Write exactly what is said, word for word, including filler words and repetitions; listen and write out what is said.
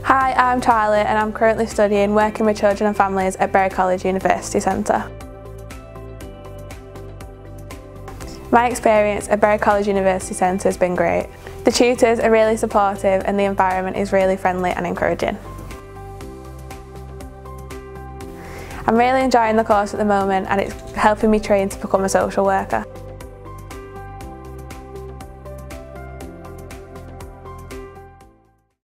Hi, I'm Charlie and I'm currently studying Working with Children and Families at Bury College University Centre. My experience at Bury College University Centre has been great. The tutors are really supportive and the environment is really friendly and encouraging. I'm really enjoying the course at the moment and it's helping me train to become a social worker.